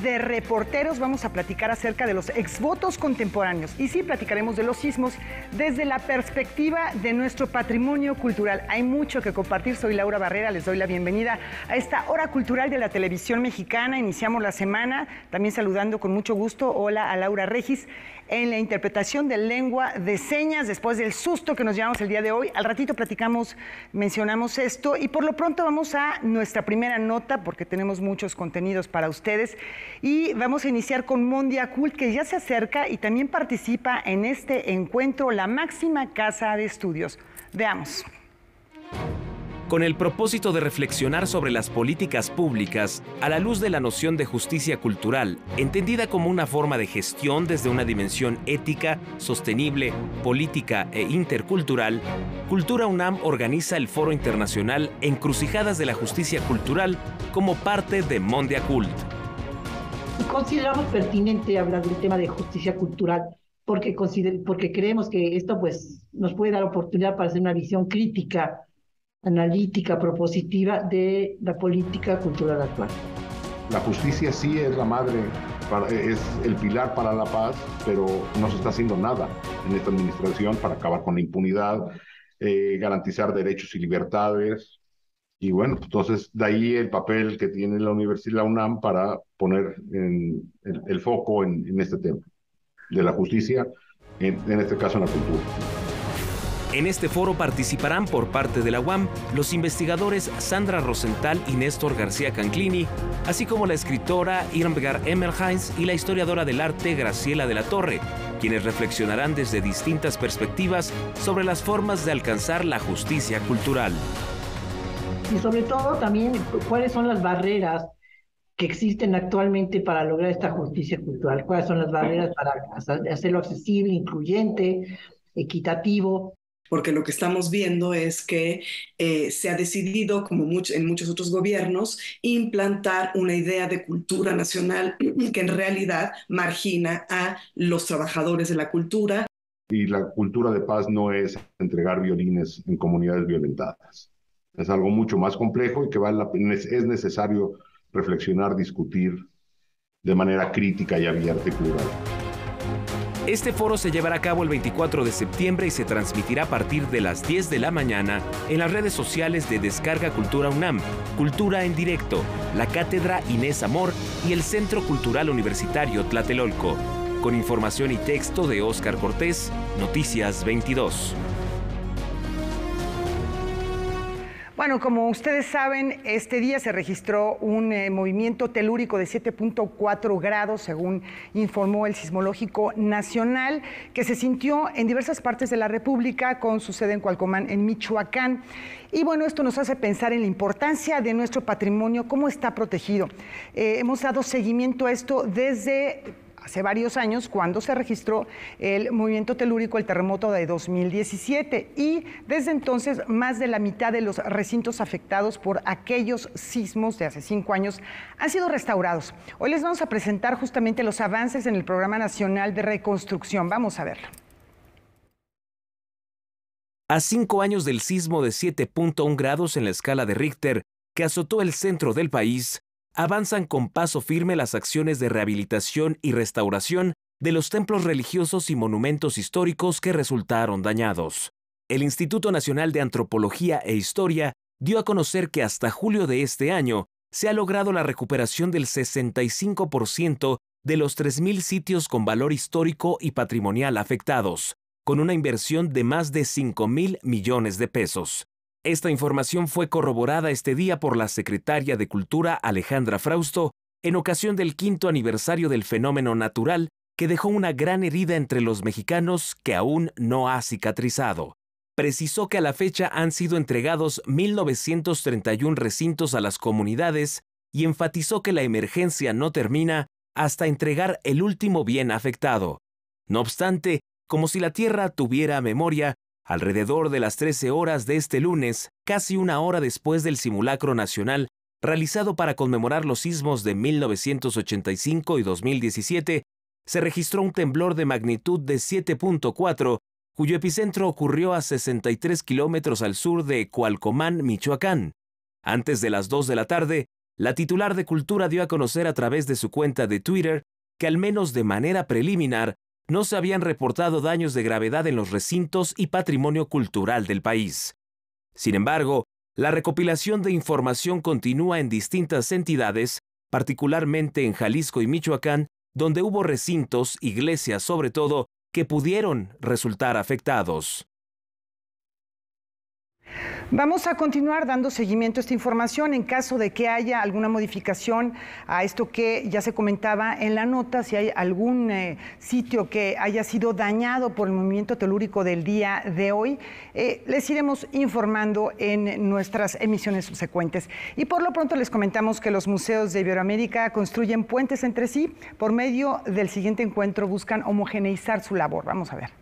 de reporteros vamos a platicar acerca de los exvotos contemporáneos. Y sí, platicaremos de los sismos desde la perspectiva de nuestro patrimonio cultural. Hay mucho que compartir. Soy Laura Barrera, les doy la bienvenida a esta hora cultural de la televisión mexicana. Iniciamos la semana también saludando con mucho gusto. Hola a Laura Regis en la interpretación de lengua de señas después del susto que nos llevamos el día de hoy. Al ratito mencionamos esto y por lo pronto vamos a nuestra primera nota porque tenemos muchos contenidos para ustedes y vamos a iniciar con Mondia Cult, que ya se acerca y también participa en este encuentro, la máxima casa de estudios. Veamos. Con el propósito de reflexionar sobre las políticas públicas a la luz de la noción de justicia cultural, entendida como una forma de gestión desde una dimensión ética, sostenible, política e intercultural, Cultura UNAM organiza el Foro Internacional Encrucijadas de la Justicia Cultural como parte de Mondia Cult. Consideramos pertinente hablar del tema de justicia cultural porque creemos que esto nos puede dar oportunidad para hacer una visión crítica, analítica, propositiva de la política cultural actual. La justicia sí es la madre, es el pilar para la paz, pero no se está haciendo nada en esta administración para acabar con la impunidad, garantizar derechos y libertades. Y bueno, entonces de ahí el papel que tiene la Universidad, la UNAM, para poner el foco en este tema de la justicia, en este caso en la cultura. En este foro participarán por parte de la UAM los investigadores Sandra Rosenthal y Néstor García Canclini, así como la escritora Irmgard Emmerheinz y la historiadora del arte Graciela de la Torre, quienes reflexionarán desde distintas perspectivas sobre las formas de alcanzar la justicia cultural. Y sobre todo también cuáles son las barreras que existen actualmente para lograr esta justicia cultural, cuáles son las barreras para hacerlo accesible, incluyente, equitativo. Porque lo que estamos viendo es que se ha decidido, como en muchos otros gobiernos, implantar una idea de cultura nacional que en realidad margina a los trabajadores de la cultura. Y la cultura de paz no es entregar violines en comunidades violentadas. Es algo mucho más complejo y que es necesario reflexionar, discutir de manera crítica y abierta y plural. Este foro se llevará a cabo el 24 de septiembre y se transmitirá a partir de las 10 de la mañana en las redes sociales de Descarga Cultura UNAM, Cultura en Directo, la Cátedra Inés Amor y el Centro Cultural Universitario Tlatelolco. Con información y texto de Óscar Cortés, Noticias 22. Bueno, como ustedes saben, este día se registró un movimiento telúrico de 7.4 grados, según informó el Sismológico Nacional, que se sintió en diversas partes de la República, con su sede en Cualcomán, en Michoacán. Y bueno, esto nos hace pensar en la importancia de nuestro patrimonio, cómo está protegido. Hemos dado seguimiento a esto desde hace varios años, cuando se registró el movimiento telúrico, el terremoto de 2017, y desde entonces más de la mitad de los recintos afectados por aquellos sismos de hace 5 años han sido restaurados. Hoy les vamos a presentar justamente los avances en el Programa Nacional de Reconstrucción. Vamos a verlo. A 5 años del sismo de 7.1 grados en la escala de Richter, que azotó el centro del país, avanzan con paso firme las acciones de rehabilitación y restauración de los templos religiosos y monumentos históricos que resultaron dañados. El Instituto Nacional de Antropología e Historia dio a conocer que hasta julio de este año se ha logrado la recuperación del 65% de los 3.000 sitios con valor histórico y patrimonial afectados, con una inversión de más de 5.000 millones de pesos. Esta información fue corroborada este día por la secretaria de Cultura Alejandra Frausto en ocasión del 5º aniversario del fenómeno natural que dejó una gran herida entre los mexicanos que aún no ha cicatrizado. Precisó que a la fecha han sido entregados 1.931 recintos a las comunidades y enfatizó que la emergencia no termina hasta entregar el último bien afectado. No obstante, como si la tierra tuviera memoria, alrededor de las 13 horas de este lunes, casi una hora después del simulacro nacional realizado para conmemorar los sismos de 1985 y 2017, se registró un temblor de magnitud de 7.4, cuyo epicentro ocurrió a 63 kilómetros al sur de Cualcomán, Michoacán. Antes de las 2 de la tarde, La titular de Cultura dio a conocer a través de su cuenta de Twitter que al menos de manera preliminar no se habían reportado daños de gravedad en los recintos y patrimonio cultural del país. Sin embargo, la recopilación de información continúa en distintas entidades, particularmente en Jalisco y Michoacán, donde hubo recintos, iglesias sobre todo, que pudieron resultar afectados. Vamos a continuar dando seguimiento a esta información en caso de que haya alguna modificación a esto que ya se comentaba en la nota, si hay algún sitio que haya sido dañado por el movimiento telúrico del día de hoy, les iremos informando en nuestras emisiones subsecuentes. Y por lo pronto les comentamos que los museos de Iberoamérica construyen puentes entre sí. Por medio del siguiente encuentro buscan homogeneizar su labor. Vamos a ver.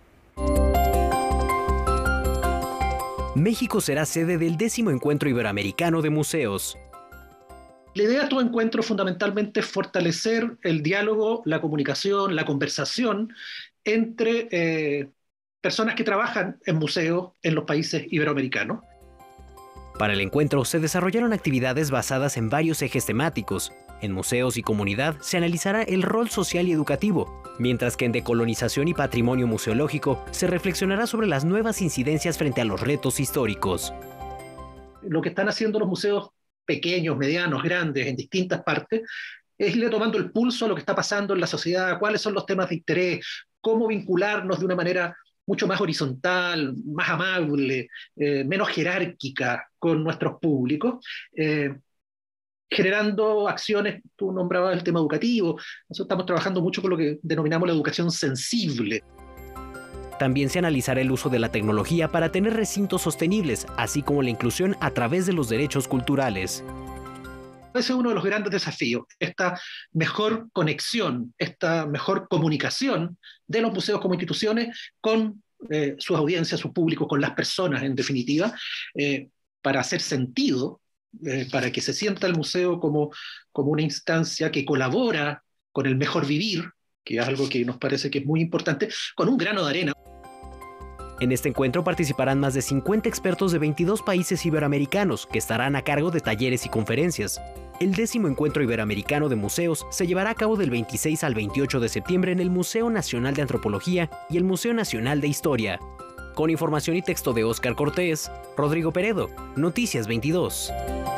México será sede del 10º Encuentro Iberoamericano de Museos. La idea de estos encuentros fundamentalmente es fortalecer el diálogo, la comunicación, la conversación entre personas que trabajan en museos en los países iberoamericanos. Para el encuentro se desarrollaron actividades basadas en varios ejes temáticos. En museos y comunidad se analizará el rol social y educativo, mientras que en decolonización y patrimonio museológico se reflexionará sobre las nuevas incidencias frente a los retos históricos. Lo que están haciendo los museos pequeños, medianos, grandes, en distintas partes, es irle tomando el pulso a lo que está pasando en la sociedad, cuáles son los temas de interés, cómo vincularnos de una manera mucho más horizontal, más amable, menos jerárquica con nuestros públicos, generando acciones. Tú nombrabas el tema educativo. Nosotros estamos trabajando mucho con lo que denominamos la educación sensible. También se analizará el uso de la tecnología para tener recintos sostenibles, así como la inclusión a través de los derechos culturales. Ese es uno de los grandes desafíos, esta mejor conexión, esta mejor comunicación de los museos como instituciones con sus audiencias, sus públicos, con las personas en definitiva, para hacer sentido, para que se sienta el museo como una instancia que colabora con el mejor vivir, que es algo que nos parece que es muy importante, con un grano de arena. En este encuentro participarán más de 50 expertos de 22 países iberoamericanos que estarán a cargo de talleres y conferencias. El 10º Encuentro Iberoamericano de Museos se llevará a cabo del 26 al 28 de septiembre en el Museo Nacional de Antropología y el Museo Nacional de Historia. Con información y texto de Óscar Cortés, Rodrigo Peredo, Noticias 22.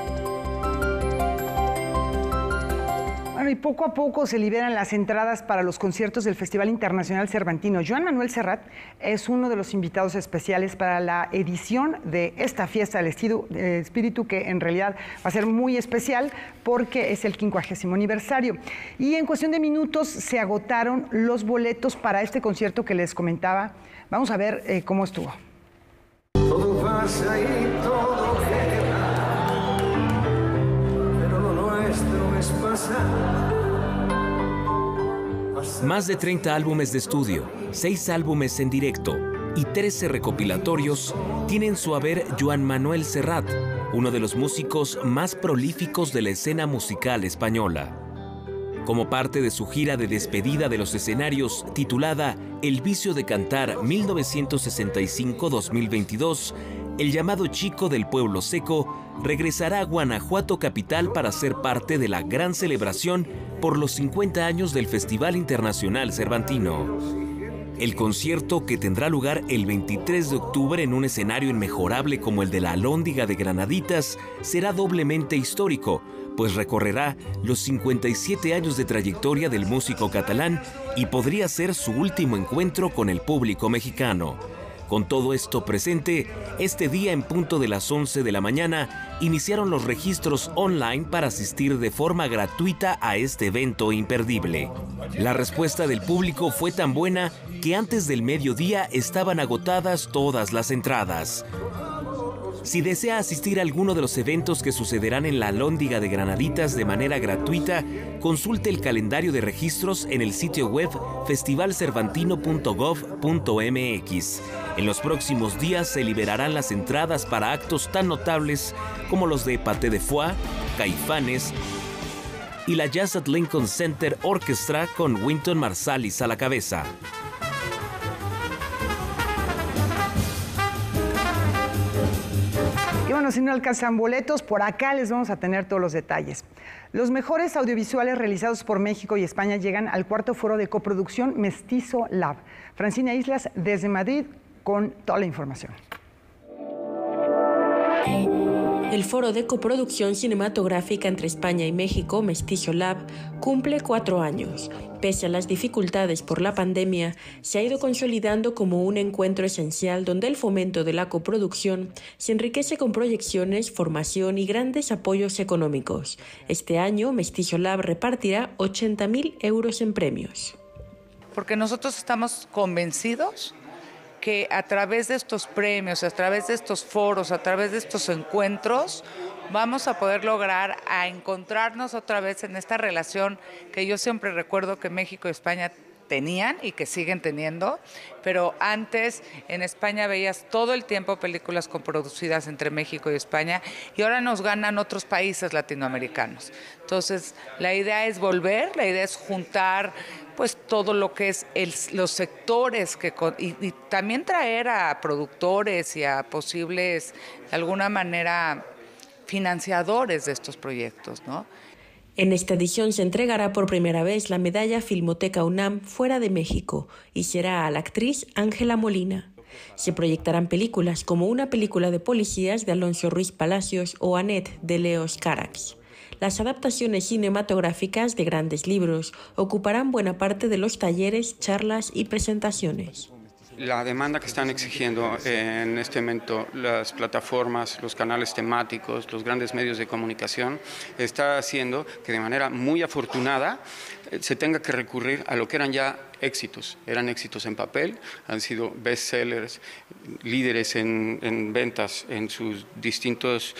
Y poco a poco se liberan las entradas para los conciertos del Festival Internacional Cervantino. Joan Manuel Serrat es uno de los invitados especiales para la edición de esta fiesta del espíritu, que en realidad va a ser muy especial porque es el 50º aniversario. Y en cuestión de minutos se agotaron los boletos para este concierto que les comentaba. Vamos a ver cómo estuvo. Todo pasa y todo queda, pero lo nuestro es pasar. Más de 30 álbumes de estudio, 6 álbumes en directo y 13 recopilatorios tienen su haber Joan Manuel Serrat, uno de los músicos más prolíficos de la escena musical española. Como parte de su gira de despedida de los escenarios titulada El vicio de cantar 1965-2022, el llamado Chico del Pueblo Seco regresará a Guanajuato capital para ser parte de la gran celebración por los 50 años del Festival Internacional Cervantino. El concierto, que tendrá lugar el 23 de octubre en un escenario inmejorable como el de la Alhóndiga de Granaditas, será doblemente histórico, pues recorrerá los 57 años de trayectoria del músico catalán y podría ser su último encuentro con el público mexicano. Con todo esto presente, este día en punto de las 11 de la mañana, iniciaron los registros online para asistir de forma gratuita a este evento imperdible. La respuesta del público fue tan buena que antes del mediodía estaban agotadas todas las entradas. Si desea asistir a alguno de los eventos que sucederán en la Alhóndiga de Granaditas de manera gratuita, consulte el calendario de registros en el sitio web festivalcervantino.gov.mx. En los próximos días se liberarán las entradas para actos tan notables como los de Paté de Foix, Caifanes y la Jazz at Lincoln Center Orchestra con Wynton Marsalis a la cabeza. Y bueno, bueno, si no alcanzan boletos, por acá les vamos a tener todos los detalles. Los mejores audiovisuales realizados por México y España llegan al cuarto foro de coproducción Mestizo Lab. Francina Islas, desde Madrid, con toda la información. El Foro de Coproducción Cinematográfica entre España y México, Mestizo Lab, cumple 4 años. Pese a las dificultades por la pandemia, se ha ido consolidando como un encuentro esencial donde el fomento de la coproducción se enriquece con proyecciones, formación y grandes apoyos económicos. Este año, Mestizo Lab repartirá 80.000 euros en premios. Porque nosotros estamos convencidos que a través de estos premios, a través de estos foros, a través de estos encuentros, vamos a poder lograr a encontrarnos otra vez en esta relación que yo siempre recuerdo que México y España tenían y que siguen teniendo, pero antes en España veías todo el tiempo películas coproducidas entre México y España y ahora nos ganan otros países latinoamericanos. Entonces, la idea es volver, la idea es juntar pues todo lo que es los sectores y también traer a productores y a posibles, de alguna manera, financiadores de estos proyectos, ¿no? En esta edición se entregará por primera vez la medalla Filmoteca UNAM fuera de México y será a la actriz Ángela Molina. Se proyectarán películas como una película de policías de Alonso Ruiz Palacios o Annette de Leos Carax. Las adaptaciones cinematográficas de grandes libros ocuparán buena parte de los talleres, charlas y presentaciones. La demanda que están exigiendo en este momento las plataformas, los canales temáticos, los grandes medios de comunicación, está haciendo que de manera muy afortunada se tenga que recurrir a lo que eran ya éxitos. Eran éxitos en papel, han sido bestsellers, líderes en ventas en sus distintas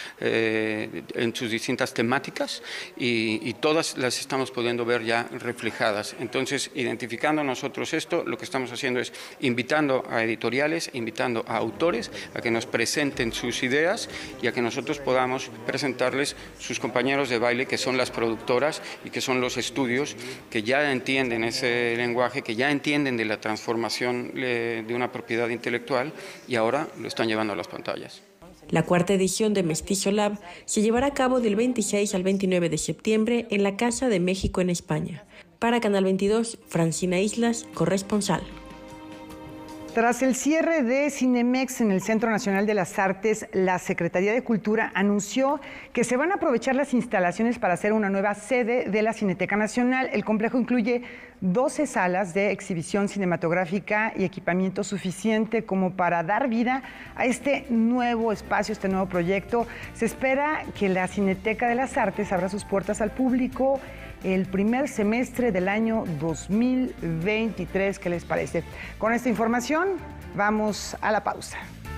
temáticas y todas las estamos pudiendo ver ya reflejadas. Entonces, identificando nosotros esto, lo que estamos haciendo es invitando a editoriales, invitando a autores a que nos presenten sus ideas y a que nosotros podamos presentarles sus compañeros de baile, que son las productoras y que son los estudios que ya entienden ese lenguaje, que ya entienden de la transformación de una propiedad intelectual y ahora lo están llevando a las pantallas. La cuarta edición de Mestizo Lab se llevará a cabo del 26 al 29 de septiembre en la Casa de México en España. Para Canal 22, Francina Islas, corresponsal. Tras el cierre de Cinemex en el Centro Nacional de las Artes, la Secretaría de Cultura anunció que se van a aprovechar las instalaciones para hacer una nueva sede de la Cineteca Nacional. El complejo incluye 12 salas de exhibición cinematográfica y equipamiento suficiente como para dar vida a este nuevo espacio, este nuevo proyecto. Se espera que la Cineteca de las Artes abra sus puertas al público el primer semestre del año 2023. ¿Qué les parece? Con esta información vamos a la pausa.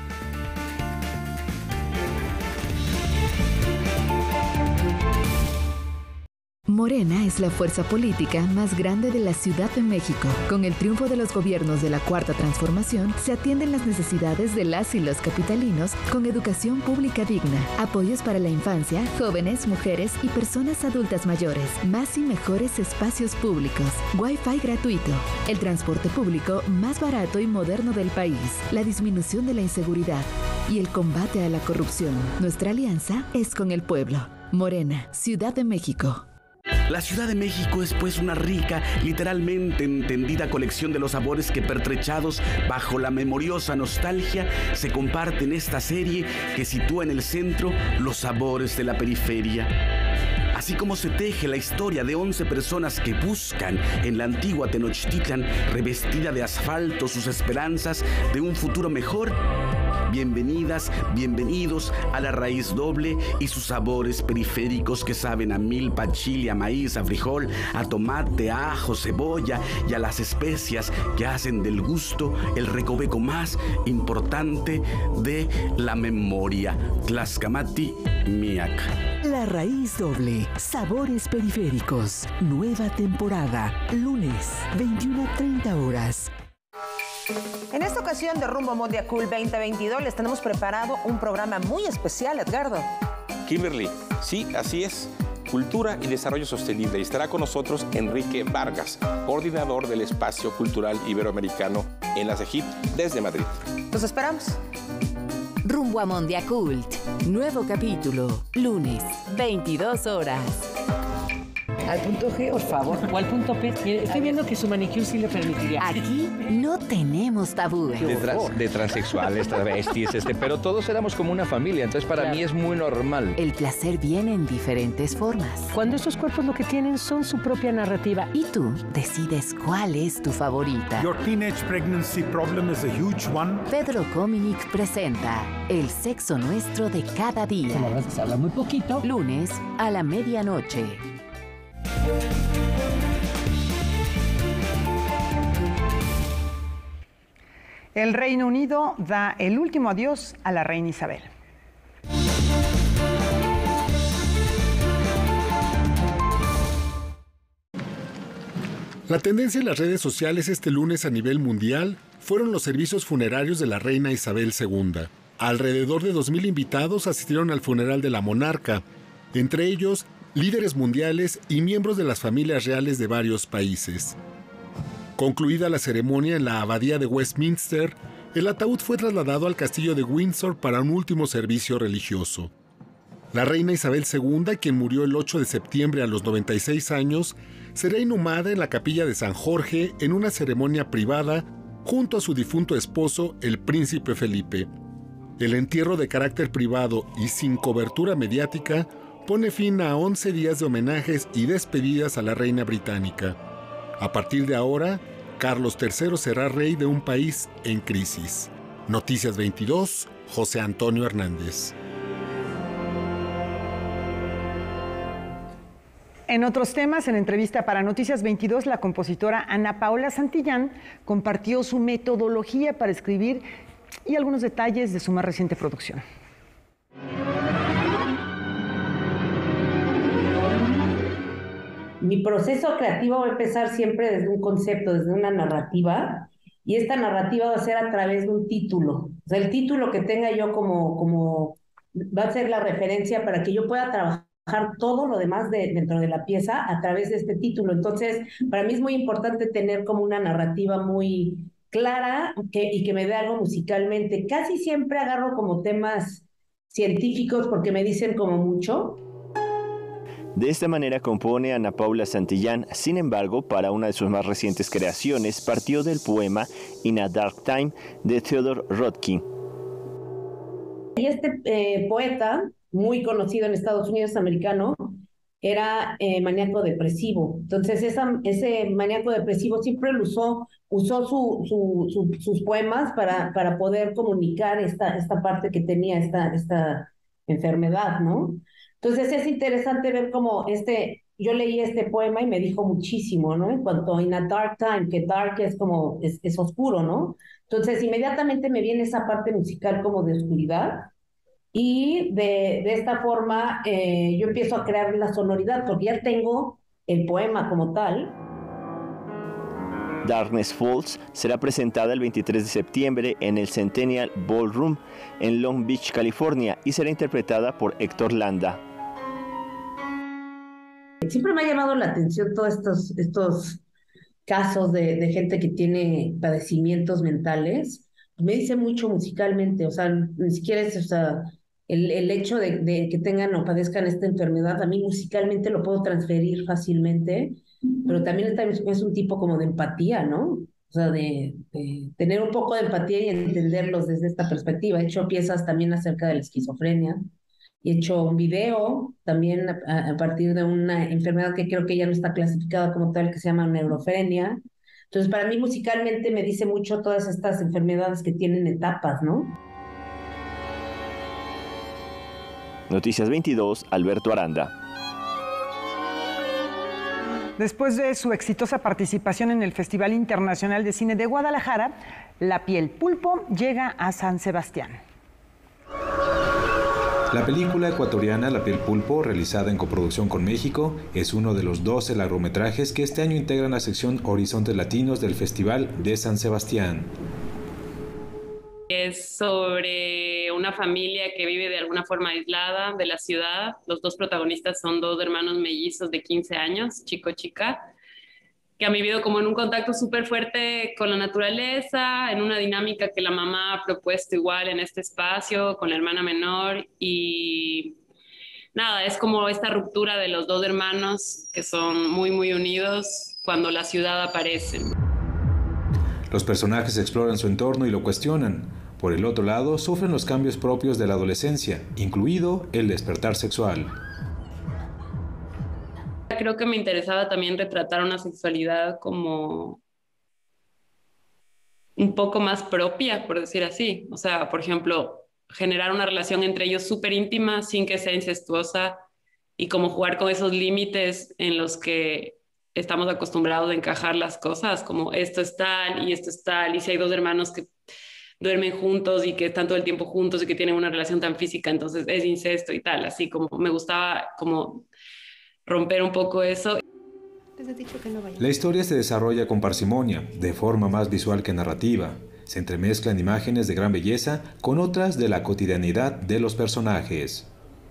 Morena es la fuerza política más grande de la Ciudad de México. Con el triunfo de los gobiernos de la Cuarta Transformación, se atienden las necesidades de las y los capitalinos con educación pública digna, apoyos para la infancia, jóvenes, mujeres y personas adultas mayores, más y mejores espacios públicos, Wi-Fi gratuito, el transporte público más barato y moderno del país, la disminución de la inseguridad y el combate a la corrupción. Nuestra alianza es con el pueblo. Morena, Ciudad de México. La Ciudad de México es pues una rica, literalmente entendida colección de los sabores que pertrechados bajo la memoriosa nostalgia se comparten esta serie que sitúa en el centro los sabores de la periferia. Así como se teje la historia de 11 personas que buscan en la antigua Tenochtitlan, revestida de asfalto, sus esperanzas de un futuro mejor. Bienvenidas, bienvenidos a La Raíz Doble y sus sabores periféricos que saben a milpa, a chile, a maíz, a frijol, a tomate, a ajo, cebolla y a las especias que hacen del gusto el recoveco más importante de la memoria. Tlaxcamati, Miak. La Raíz Doble, sabores periféricos, nueva temporada, lunes, 21 a 30 horas. En esta ocasión de Rumbo Mondia Cool 2022 les tenemos preparado un programa muy especial, Edgardo. Kimberly, sí, así es. Cultura y Desarrollo Sostenible. Y estará con nosotros Enrique Vargas, coordinador del Espacio Cultural Iberoamericano en la CEGIP desde Madrid. Los esperamos. Rumbo a Mondiacult. Nuevo capítulo. Lunes, 22 horas. Al punto G, por favor. O al punto P. Estoy viendo que su manicure sí le permitiría. Aquí no tenemos tabúes. De transexuales, travestis, pero todos éramos como una familia, entonces para mí es muy normal. El placer viene en diferentes formas. Cuando estos cuerpos lo que tienen son su propia narrativa. Y tú decides cuál es tu favorita. Your teenage pregnancy problem is a huge one. Pedro Cominic presenta El sexo nuestro de cada día. La verdad es que se habla muy poquito. Lunes a la medianoche. El Reino Unido da el último adiós a la reina Isabel. La tendencia en las redes sociales este lunes a nivel mundial fueron los servicios funerarios de la reina Isabel II. Alrededor de 2,000 invitados asistieron al funeral de la monarca, entre ellos líderes mundiales y miembros de las familias reales de varios países. Concluida la ceremonia en la abadía de Westminster, el ataúd fue trasladado al castillo de Windsor para un último servicio religioso. La reina Isabel II, quien murió el 8 de septiembre a los 96 años, será inhumada en la capilla de San Jorge en una ceremonia privada junto a su difunto esposo, el príncipe Felipe. El entierro de carácter privado y sin cobertura mediática pone fin a 11 días de homenajes y despedidas a la reina británica. A partir de ahora, Carlos III será rey de un país en crisis. Noticias 22, José Antonio Hernández. En otros temas, en entrevista para Noticias 22, la compositora Ana Paula Santillán compartió su metodología para escribir y algunos detalles de su más reciente producción. Mi proceso creativo va a empezar siempre desde un concepto, desde una narrativa, y esta narrativa va a ser a través de un título. O sea, el título que tenga yo como va a ser la referencia para que yo pueda trabajar todo lo demás dentro de la pieza a través de este título. Entonces, para mí es muy importante tener como una narrativa muy clara y que me dé algo musicalmente. Casi siempre agarro como temas científicos porque me dicen como mucho. De esta manera compone Ana Paula Santillán. Sin embargo, para una de sus más recientes creaciones, partió del poema In a Dark Time de Theodore Rothko. Y este poeta, muy conocido en Estados Unidos, americano, era maníaco depresivo. Entonces, ese maníaco depresivo siempre lo usó sus poemas para poder comunicar esta parte que tenía esta enfermedad, ¿no? Entonces es interesante ver cómo yo leí este poema y me dijo muchísimo, ¿no? En cuanto a In a Dark Time, que dark es como, es oscuro, ¿no? Entonces inmediatamente me viene esa parte musical como de oscuridad y de esta forma yo empiezo a crear la sonoridad porque ya tengo el poema como tal. Darkness Falls será presentada el 23 de septiembre en el Centennial Ballroom en Long Beach, California, y será interpretada por Héctor Landa. Siempre me ha llamado la atención todos estos casos de gente que tiene padecimientos mentales. Me dice mucho musicalmente, o sea, ni siquiera es, o sea, el hecho de que tengan o padezcan esta enfermedad, a mí musicalmente lo puedo transferir fácilmente, pero también es un tipo como de empatía, ¿no? O sea, de tener un poco de empatía y entenderlos desde esta perspectiva. He hecho piezas también acerca de la esquizofrenia. He hecho un video también a partir de una enfermedad que creo que ya no está clasificada como tal, que se llama neurofrenia. Entonces, para mí musicalmente me dice mucho todas estas enfermedades que tienen etapas, ¿no? Noticias 22, Alberto Aranda. Después de su exitosa participación en el Festival Internacional de Cine de Guadalajara, La piel pulpo llega a San Sebastián. La película ecuatoriana La piel pulpo, realizada en coproducción con México, es uno de los 12 largometrajes que este año integran la sección Horizontes Latinos del Festival de San Sebastián. Es sobre una familia que vive de alguna forma aislada de la ciudad. Los dos protagonistas son dos hermanos mellizos de 15 años, chico-chica, que han vivido como en un contacto súper fuerte con la naturaleza, en una dinámica que la mamá ha propuesto igual en este espacio, con la hermana menor, y nada, es como esta ruptura de los dos hermanos que son muy, muy unidos cuando la ciudad aparece. Los personajes exploran su entorno y lo cuestionan. Por el otro lado, sufren los cambios propios de la adolescencia, incluido el despertar sexual. Creo que me interesaba también retratar una sexualidad como un poco más propia, por decir así. O sea, por ejemplo, generar una relación entre ellos súper íntima sin que sea incestuosa y como jugar con esos límites en los que estamos acostumbrados a encajar las cosas, como esto es tal, y si hay dos hermanos que duermen juntos y que están todo el tiempo juntos y que tienen una relación tan física, entonces es incesto y tal, así como me gustaba como romper un poco eso. La historia se desarrolla con parsimonia, de forma más visual que narrativa. Se entremezclan imágenes de gran belleza con otras de la cotidianidad de los personajes.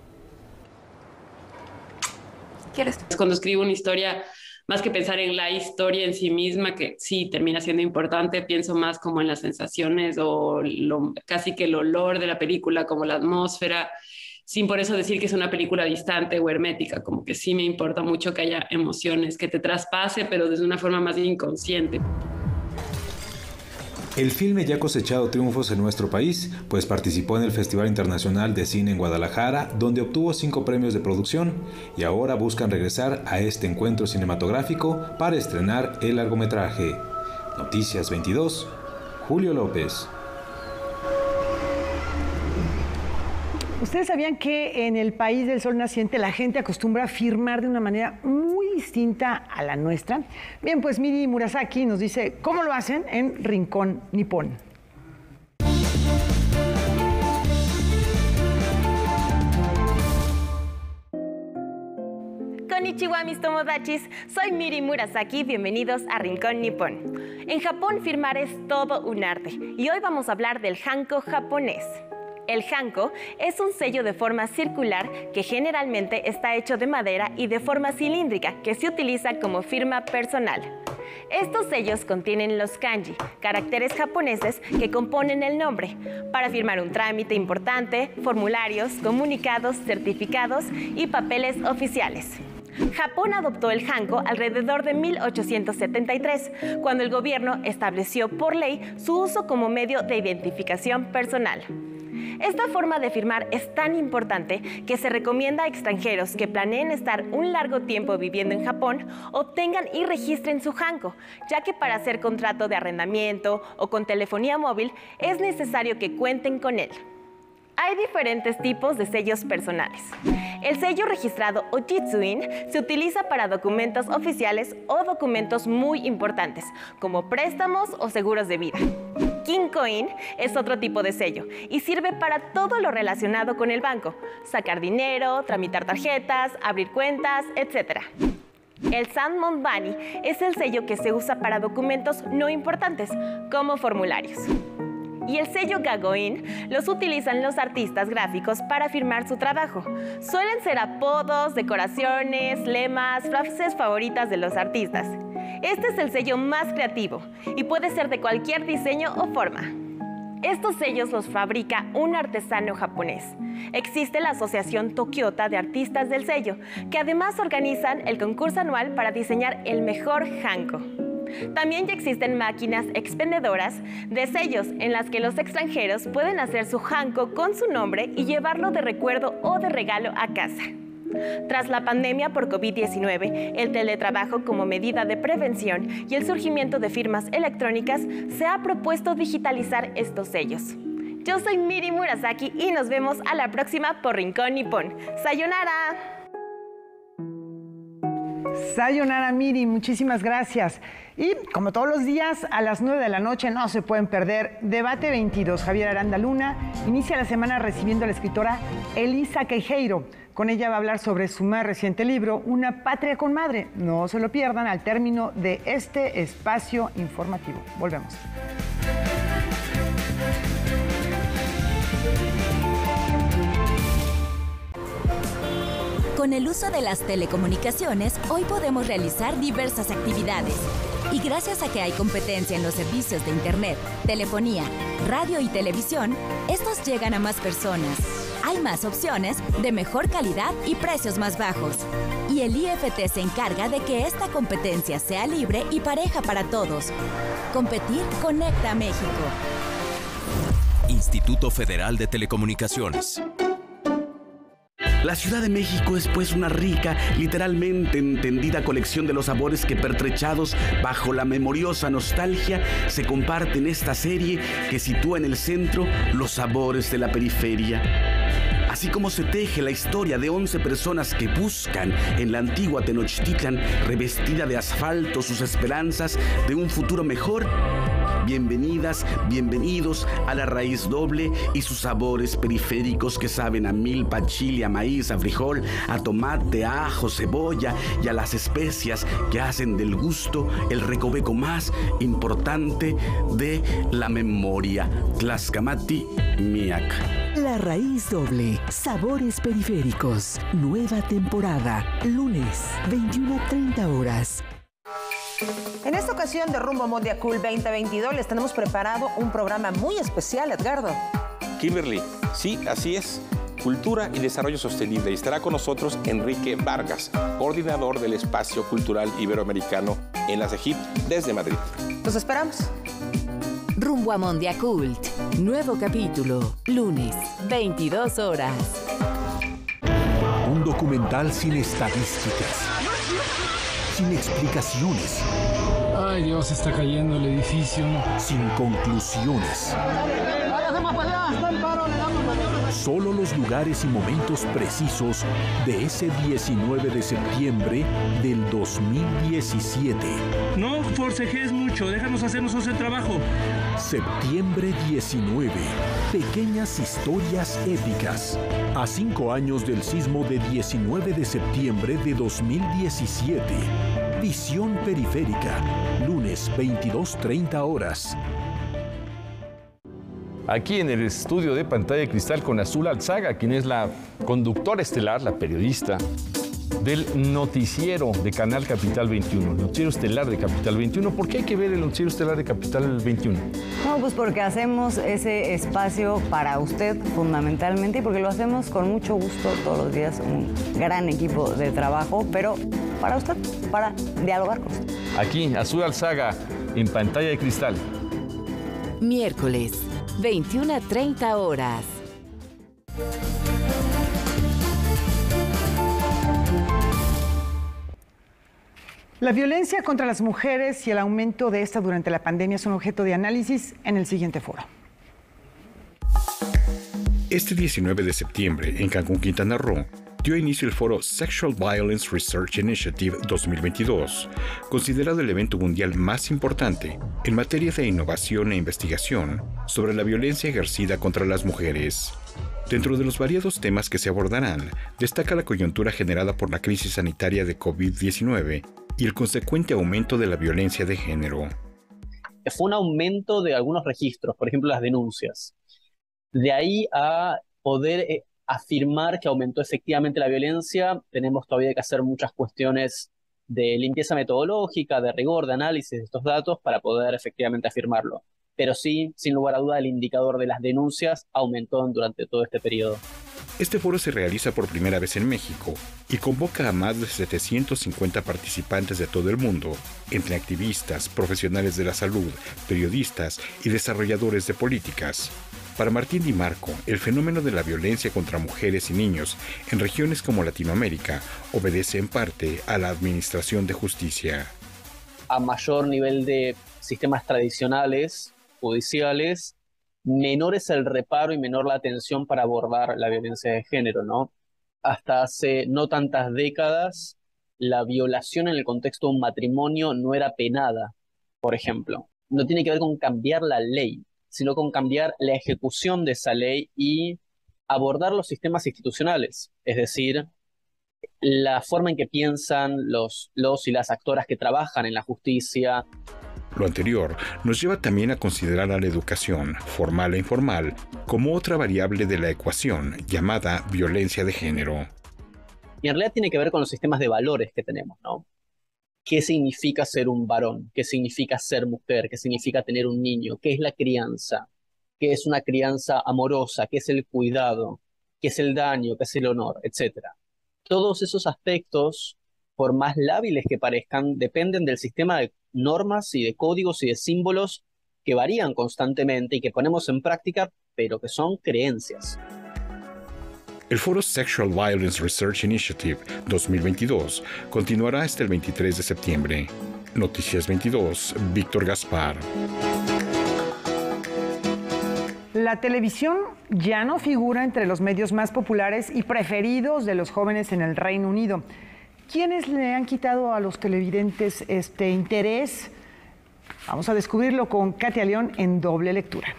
Cuando escribo una historia, más que pensar en la historia en sí misma, que sí termina siendo importante, pienso más como en las sensaciones o casi que el olor de la película, como la atmósfera, sin por eso decir que es una película distante o hermética, como que sí me importa mucho que haya emociones, que te traspase, pero desde una forma más inconsciente. El filme ya ha cosechado triunfos en nuestro país, pues participó en el Festival Internacional de Cine en Guadalajara, donde obtuvo 5 premios de producción, y ahora buscan regresar a este encuentro cinematográfico para estrenar el largometraje. Noticias 22, Julio López. ¿Ustedes sabían que en el país del sol naciente la gente acostumbra a firmar de una manera muy distinta a la nuestra? Bien, pues Miri Murasaki nos dice cómo lo hacen en Rincón Nippon. Konnichiwa, mis tomodachis. Soy Miri Murasaki, bienvenidos a Rincón Nippon. En Japón firmar es todo un arte y hoy vamos a hablar del hanko japonés. El hanko es un sello de forma circular que generalmente está hecho de madera y de forma cilíndrica que se utiliza como firma personal. Estos sellos contienen los kanji, caracteres japoneses que componen el nombre, para firmar un trámite importante, formularios, comunicados, certificados y papeles oficiales. Japón adoptó el hanko alrededor de 1873, cuando el gobierno estableció por ley su uso como medio de identificación personal. Esta forma de firmar es tan importante que se recomienda a extranjeros que planeen estar un largo tiempo viviendo en Japón obtengan y registren su hanko, ya que para hacer contrato de arrendamiento o con telefonía móvil es necesario que cuenten con él. Hay diferentes tipos de sellos personales. El sello registrado o jitsuin se utiliza para documentos oficiales o documentos muy importantes, como préstamos o seguros de vida. Kinkoin es otro tipo de sello y sirve para todo lo relacionado con el banco, sacar dinero, tramitar tarjetas, abrir cuentas, etc. El Sanmonbani es el sello que se usa para documentos no importantes, como formularios. Y el sello Gagoin los utilizan los artistas gráficos para firmar su trabajo. Suelen ser apodos, decoraciones, lemas, frases favoritas de los artistas. Este es el sello más creativo y puede ser de cualquier diseño o forma. Estos sellos los fabrica un artesano japonés. Existe la Asociación Tokyota de Artistas del Sello, que además organizan el concurso anual para diseñar el mejor hanko. También ya existen máquinas expendedoras de sellos en las que los extranjeros pueden hacer su hanko con su nombre y llevarlo de recuerdo o de regalo a casa. Tras la pandemia por COVID-19, el teletrabajo como medida de prevención y el surgimiento de firmas electrónicas, se ha propuesto digitalizar estos sellos. Yo soy Miri Murasaki y nos vemos a la próxima por Rincón Nippon. ¡Sayonara! Sayonara, Miri, muchísimas gracias. Y como todos los días, a las 9 de la noche no se pueden perder Debate 22. Javier Aranda Luna inicia la semana recibiendo a la escritora Elisa Queijeiro. Con ella va a hablar sobre su más reciente libro, Una patria con madre. No se lo pierdan al término de este espacio informativo. Volvemos. Con el uso de las telecomunicaciones, hoy podemos realizar diversas actividades. Y gracias a que hay competencia en los servicios de Internet, telefonía, radio y televisión, estos llegan a más personas. Hay más opciones, de mejor calidad y precios más bajos. Y el IFT se encarga de que esta competencia sea libre y pareja para todos. Competir conecta a México. Instituto Federal de Telecomunicaciones. La Ciudad de México es pues una rica, literalmente entendida colección de los sabores que pertrechados bajo la memoriosa nostalgia se comparte en esta serie que sitúa en el centro los sabores de la periferia. Así como se teje la historia de 11 personas que buscan en la antigua Tenochtitlan, revestida de asfalto, sus esperanzas de un futuro mejor. Bienvenidas, bienvenidos a La Raíz Doble y sus sabores periféricos que saben a milpa, chile, a maíz, a frijol, a tomate, a ajo, cebolla y a las especias que hacen del gusto el recoveco más importante de la memoria. Tlaxcamati Miak. La Raíz Doble, sabores periféricos, nueva temporada, lunes, 21:30 horas. En esta ocasión de Rumbo Mondia Cool 2022 les tenemos preparado un programa muy especial, Edgardo. Kimberly, sí, así es. Cultura y Desarrollo Sostenible. Y estará con nosotros Enrique Vargas, coordinador del Espacio Cultural Iberoamericano en la CEGIP desde Madrid. Los esperamos. Rumbo a Mondia Cult. Nuevo capítulo, lunes, 22 horas. Un documental sin estadísticas, sin explicaciones. Ay, Dios, está cayendo el edificio. Sin conclusiones. Solo los lugares y momentos precisos de ese 19 de septiembre del 2017. No forcejes mucho, déjanos hacer nosotros el trabajo. Septiembre 19. Pequeñas historias épicas. A 5 años del sismo de 19 de septiembre de 2017. Visión Periférica. Lunes, 22:30 horas. Aquí en el estudio de Pantalla de Cristal con Azul Alzaga, quien es la conductora estelar, la periodista del noticiero de Canal Capital 21, el noticiero estelar de Capital 21. ¿Por qué hay que ver el noticiero estelar de Capital 21? No, pues porque hacemos ese espacio para usted fundamentalmente y porque lo hacemos con mucho gusto todos los días, un gran equipo de trabajo, pero para usted, para dialogar con usted. Aquí, Azul Alzaga, en Pantalla de Cristal. Miércoles, 21:30 horas. La violencia contra las mujeres y el aumento de esta durante la pandemia son objeto de análisis en el siguiente foro. Este 19 de septiembre, en Cancún, Quintana Roo, dio inicio el foro Sexual Violence Research Initiative 2022, considerado el evento mundial más importante en materia de innovación e investigación sobre la violencia ejercida contra las mujeres. Dentro de los variados temas que se abordarán, destaca la coyuntura generada por la crisis sanitaria de COVID-19 y el consecuente aumento de la violencia de género. Fue un aumento de algunos registros, por ejemplo las denuncias. De ahí a poder afirmar que aumentó efectivamente la violencia, tenemos todavía que hacer muchas cuestiones de limpieza metodológica, de rigor, de análisis de estos datos para poder efectivamente afirmarlo. Pero sí, sin lugar a duda, el indicador de las denuncias aumentó durante todo este periodo. Este foro se realiza por primera vez en México y convoca a más de 750 participantes de todo el mundo, entre activistas, profesionales de la salud, periodistas y desarrolladores de políticas. Para Martín Di Marco, el fenómeno de la violencia contra mujeres y niños en regiones como Latinoamérica obedece en parte a la administración de justicia. A mayor nivel de sistemas tradicionales, judiciales, menor es el reparo y menor la atención para abordar la violencia de género, ¿no? Hasta hace no tantas décadas, la violación en el contexto de un matrimonio no era penada, por ejemplo. No tiene que ver con cambiar la ley, sino con cambiar la ejecución de esa ley y abordar los sistemas institucionales, es decir, la forma en que piensan los y las actoras que trabajan en la justicia. Lo anterior nos lleva también a considerar a la educación, formal e informal, como otra variable de la ecuación llamada violencia de género. Y en realidad tiene que ver con los sistemas de valores que tenemos, ¿no? ¿Qué significa ser un varón? ¿Qué significa ser mujer? ¿Qué significa tener un niño? ¿Qué es la crianza? ¿Qué es una crianza amorosa? ¿Qué es el cuidado? ¿Qué es el daño? ¿Qué es el honor? Etcétera. Todos esos aspectos, por más lábiles que parezcan, dependen del sistema de normas y de códigos y de símbolos que varían constantemente y que ponemos en práctica, pero que son creencias. El foro Sexual Violence Research Initiative 2022 continuará hasta el 23 de septiembre. Noticias 22, Víctor Gaspar. La televisión ya no figura entre los medios más populares y preferidos de los jóvenes en el Reino Unido. ¿Quiénes le han quitado a los televidentes este interés? Vamos a descubrirlo con Katia León en Doble Lectura.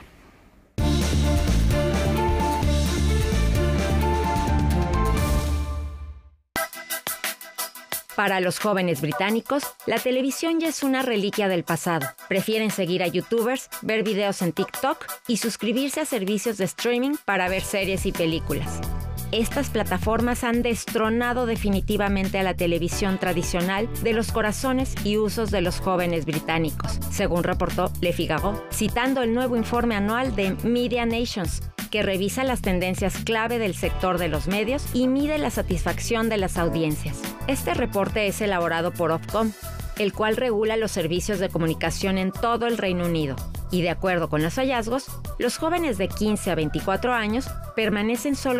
Para los jóvenes británicos, la televisión ya es una reliquia del pasado. Prefieren seguir a youtubers, ver videos en TikTok y suscribirse a servicios de streaming para ver series y películas. Estas plataformas han destronado definitivamente a la televisión tradicional de los corazones y usos de los jóvenes británicos, según reportó Le Figaro, citando el nuevo informe anual de Media Nations, que revisa las tendencias clave del sector de los medios y mide la satisfacción de las audiencias. Este reporte es elaborado por Ofcom, el cual regula los servicios de comunicación en todo el Reino Unido. Y de acuerdo con los hallazgos, los jóvenes de 15 a 24 años permanecen solo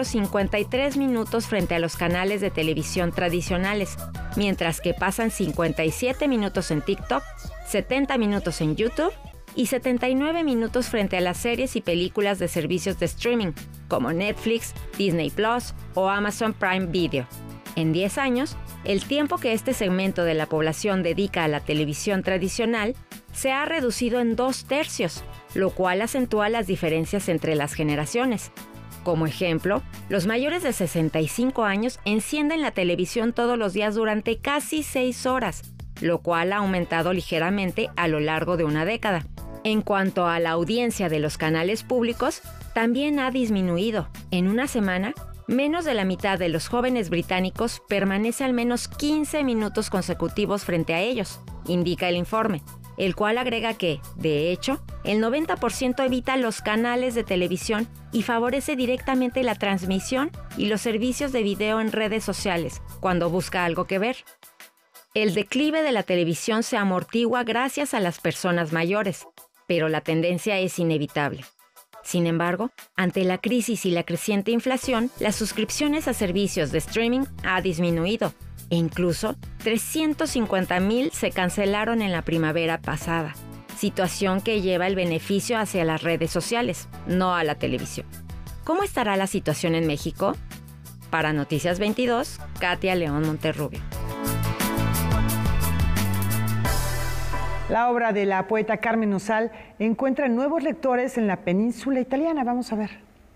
53 minutos frente a los canales de televisión tradicionales, mientras que pasan 57 minutos en TikTok, 70 minutos en YouTube y 79 minutos frente a las series y películas de servicios de streaming, como Netflix, Disney Plus o Amazon Prime Video. En 10 años, el tiempo que este segmento de la población dedica a la televisión tradicional se ha reducido en 2/3, lo cual acentúa las diferencias entre las generaciones. Como ejemplo, los mayores de 65 años encienden la televisión todos los días durante casi 6 horas, lo cual ha aumentado ligeramente a lo largo de una década. En cuanto a la audiencia de los canales públicos, también ha disminuido. En una semana, menos de la mitad de los jóvenes británicos permanece al menos 15 minutos consecutivos frente a ellos, indica el informe, el cual agrega que, de hecho, el 90% evita los canales de televisión y favorece directamente la transmisión y los servicios de video en redes sociales cuando busca algo que ver. El declive de la televisión se amortigua gracias a las personas mayores, pero la tendencia es inevitable. Sin embargo, ante la crisis y la creciente inflación, las suscripciones a servicios de streaming ha disminuido e incluso 350,000 se cancelaron en la primavera pasada, situación que lleva el beneficio hacia las redes sociales, no a la televisión. ¿Cómo estará la situación en México? Para Noticias 22, Katia León Monterrubio. La obra de la poeta Carmen Nosal encuentra nuevos lectores en la península italiana. Vamos a ver.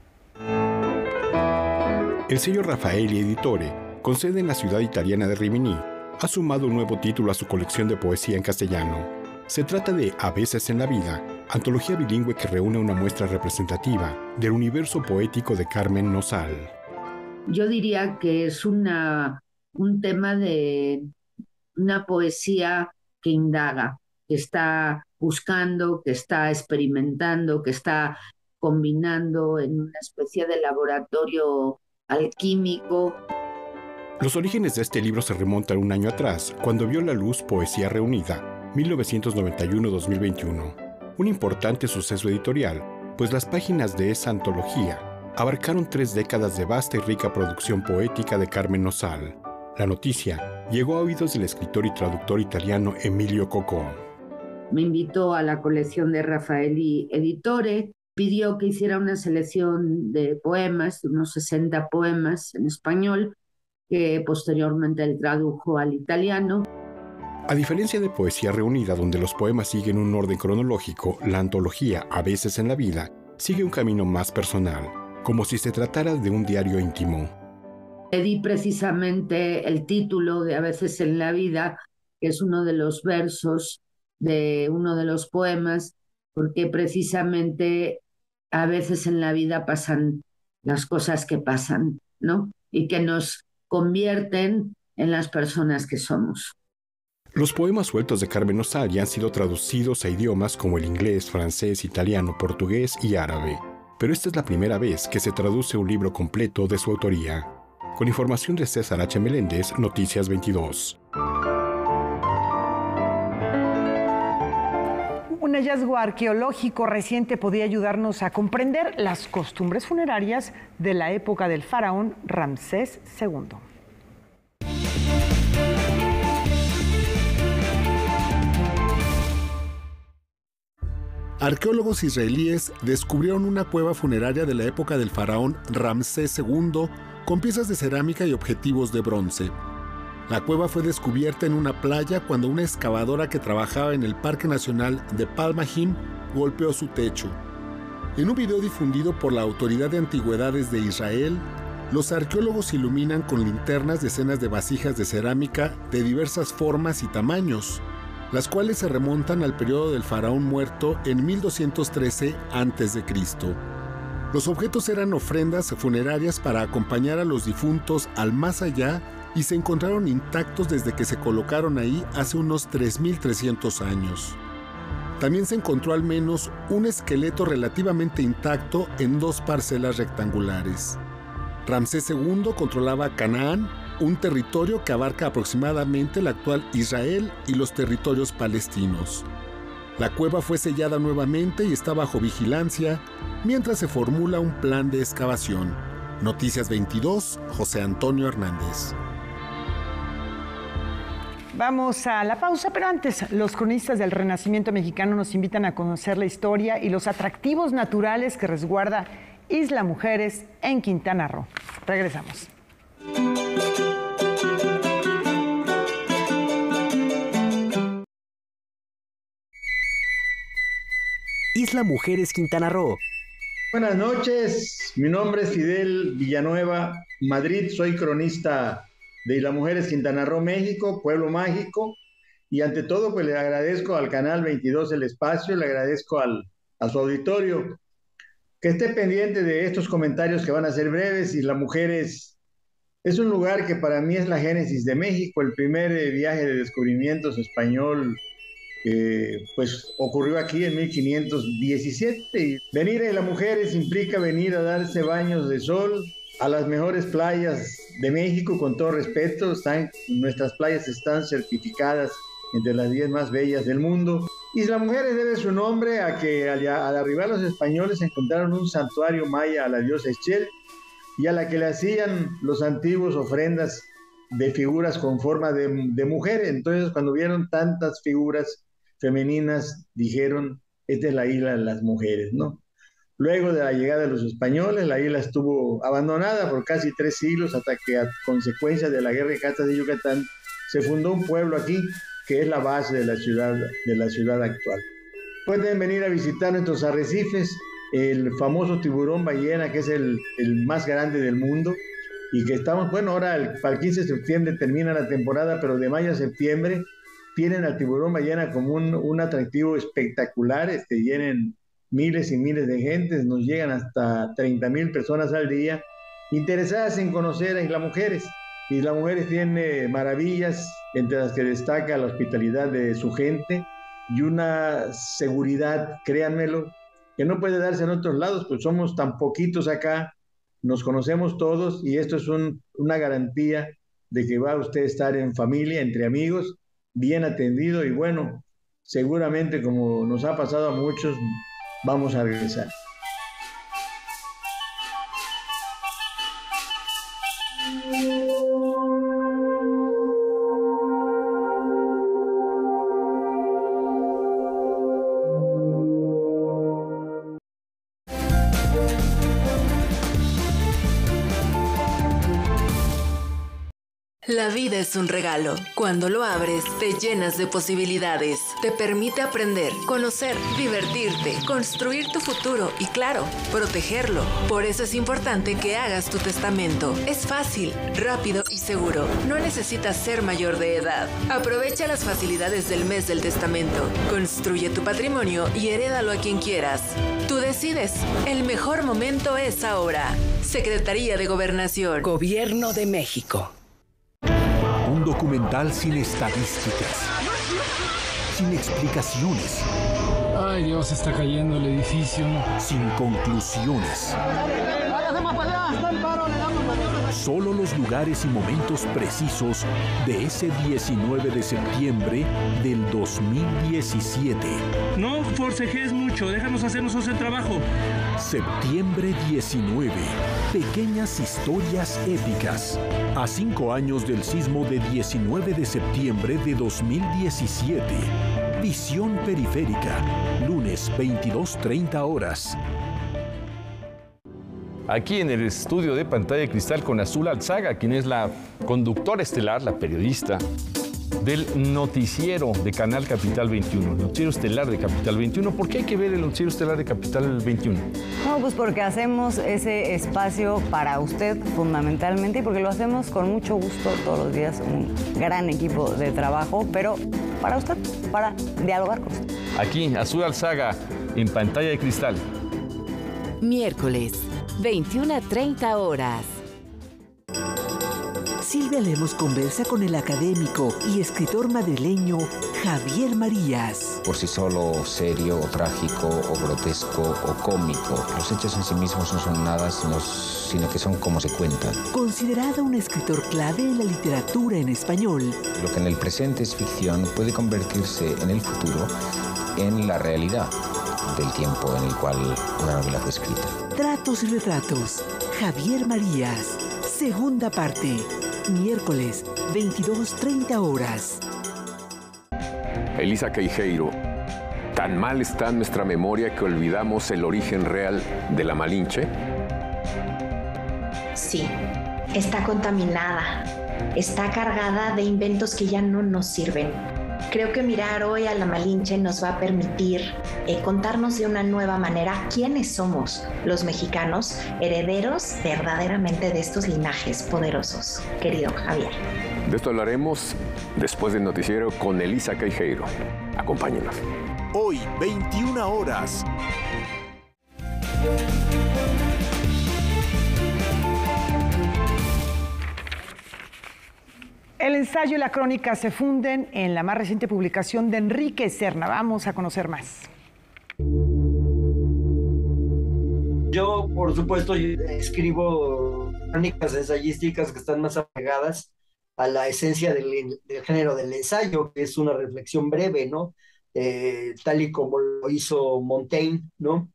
El sello Raffaelli Editore, con sede en la ciudad italiana de Rimini, ha sumado un nuevo título a su colección de poesía en castellano. Se trata de A veces en la vida, antología bilingüe que reúne una muestra representativa del universo poético de Carmen Nosal. Yo diría que es un tema de una poesía que indaga, que está buscando, que está experimentando, que está combinando en una especie de laboratorio alquímico. Los orígenes de este libro se remontan un año atrás, cuando vio la luz Poesía Reunida, 1991-2021. Un importante suceso editorial, pues las páginas de esa antología abarcaron 3 décadas de vasta y rica producción poética de Carmen Nosal. La noticia llegó a oídos del escritor y traductor italiano Emilio Coco. Me invitó a la colección de Raffaelli Editore, pidió que hiciera una selección de poemas, unos 60 poemas en español, que posteriormente él tradujo al italiano. A diferencia de Poesía Reunida, donde los poemas siguen un orden cronológico, la antología A veces en la vida sigue un camino más personal, como si se tratara de un diario íntimo. Le di precisamente el título de A veces en la vida, que es uno de los versos de uno de los poemas, porque precisamente a veces en la vida pasan las cosas que pasan, ¿no? Y que nos convierten en las personas que somos. Los poemas sueltos de Carmen Osalia han sido traducidos a idiomas como el inglés, francés, italiano, portugués y árabe. Pero esta es la primera vez que se traduce un libro completo de su autoría. Con información de César H. Meléndez, Noticias 22. Un hallazgo arqueológico reciente podría ayudarnos a comprender las costumbres funerarias de la época del faraón Ramsés II. Arqueólogos israelíes descubrieron una cueva funeraria de la época del faraón Ramsés II con piezas de cerámica y objetivos de bronce. La cueva fue descubierta en una playa cuando una excavadora que trabajaba en el Parque Nacional de Palmahim golpeó su techo. En un video difundido por la Autoridad de Antigüedades de Israel, los arqueólogos iluminan con linternas decenas de vasijas de cerámica de diversas formas y tamaños, las cuales se remontan al periodo del faraón muerto en 1213 a.C. Los objetos eran ofrendas funerarias para acompañar a los difuntos al más allá y se encontraron intactos desde que se colocaron ahí hace unos 3.300 años. También se encontró al menos un esqueleto relativamente intacto en 2 parcelas rectangulares. Ramsés II controlaba Canaán, un territorio que abarca aproximadamente el actual Israel y los territorios palestinos. La cueva fue sellada nuevamente y está bajo vigilancia mientras se formula un plan de excavación. Noticias 22, José Antonio Hernández. Vamos a la pausa, pero antes, los cronistas del Renacimiento mexicano nos invitan a conocer la historia y los atractivos naturales que resguarda Isla Mujeres en Quintana Roo. Regresamos. Isla Mujeres Quintana Roo. Buenas noches, mi nombre es Fidel Villanueva, Madrid, soy cronista de Isla Mujeres Quintana Roo, México, pueblo mágico, y ante todo pues le agradezco al Canal 22 el espacio, le agradezco a su auditorio que esté pendiente de estos comentarios que van a ser breves. Isla Mujeres es un lugar que para mí es la génesis de México, el primer viaje de descubrimientos español pues ocurrió aquí en 1517. Y venir a Isla Mujeres implica venir a darse baños de sol a las mejores playas de México, con todo respeto. Nuestras playas están certificadas entre las 10 más bellas del mundo. Isla Mujeres debe su nombre a que al arribar los españoles encontraron un santuario maya a la diosa Ixchel y a la que le hacían los antiguos ofrendas de figuras con forma de mujer. Entonces, cuando vieron tantas figuras femeninas, dijeron, esta es la isla de las mujeres, ¿no? Luego de la llegada de los españoles, la isla estuvo abandonada por casi 3 siglos, hasta que a consecuencia de la guerra de Castas de Yucatán se fundó un pueblo aquí que es la base de la ciudad actual. Pueden venir a visitar nuestros arrecifes, el famoso tiburón ballena, que es el más grande del mundo, y que estamos, bueno, ahora para el 15 de septiembre termina la temporada, pero de mayo a septiembre tienen al tiburón ballena como un atractivo espectacular. Vienen miles y miles de gentes, nos llegan hasta 30,000 personas al día interesadas en conocer a Isla Mujeres. Isla Mujeres tiene maravillas, entre las que destaca la hospitalidad de su gente y una seguridad, créanmelo, que no puede darse en otros lados, pues somos tan poquitos acá, nos conocemos todos, y esto es una garantía de que va usted a estar en familia, entre amigos, bien atendido, y bueno, seguramente, como nos ha pasado a muchos, vamos a regresar. La vida es un regalo. Cuando lo abres, te llenas de posibilidades. Te permite aprender, conocer, divertirte, construir tu futuro y, claro, protegerlo. Por eso es importante que hagas tu testamento. Es fácil, rápido y seguro. No necesitas ser mayor de edad. Aprovecha las facilidades del mes del testamento. Construye tu patrimonio y herédalo a quien quieras. Tú decides. El mejor momento es ahora. Secretaría de Gobernación. Gobierno de México. documental sin estadísticas, sin explicaciones. Ay, Dios, está cayendo el edificio. Sin conclusiones. Solo los lugares y momentos precisos de ese 19 de septiembre del 2017. No forcejes mucho, déjanos hacer nosotros el trabajo. Septiembre 19. Pequeñas historias épicas. A 5 años del sismo de 19 de septiembre de 2017. Visión Periférica. Lunes 22:30 horas. Aquí en el estudio de Pantalla de Cristal con Azul Alzaga, quien es la conductora estelar, la periodista del noticiero de Canal Capital 21, el noticiero estelar de Capital 21. ¿Por qué hay que ver el noticiero estelar de Capital 21? No, pues porque hacemos ese espacio para usted fundamentalmente y porque lo hacemos con mucho gusto todos los días, un gran equipo de trabajo, pero para usted, para dialogar con usted. Aquí, Azul Alzaga, en Pantalla de Cristal. Miércoles, 21 a 30 horas. Silvia Lemos conversa con el académico y escritor madrileño Javier Marías. Por sí solo serio o trágico o grotesco o cómico, los hechos en sí mismos no son nada, sino que son como se cuentan. Considerado un escritor clave en la literatura en español. Lo que en el presente es ficción puede convertirse en el futuro en la realidad del tiempo en el cual una novela fue escrita. Tratos y retratos. Javier Marías. Segunda parte. Miércoles, 22:30 horas. Elisa Queijeiro, ¿tan mal está nuestra memoria que olvidamos el origen real de la Malinche? Sí, está contaminada. Está cargada de inventos que ya no nos sirven. Creo que mirar hoy a la Malinche nos va a permitir contarnos de una nueva manera quiénes somos los mexicanos, herederos verdaderamente de estos linajes poderosos. Querido Javier. De esto hablaremos después del noticiero con Elisa Queijeiro. Acompáñenos. Hoy, 21 horas. El ensayo y la crónica se funden en la más reciente publicación de Enrique Serna. Vamos a conocer más. Yo, por supuesto, escribo crónicas ensayísticas que están más apegadas a la esencia del género del ensayo, que es una reflexión breve, ¿no? Tal y como lo hizo Montaigne, ¿no?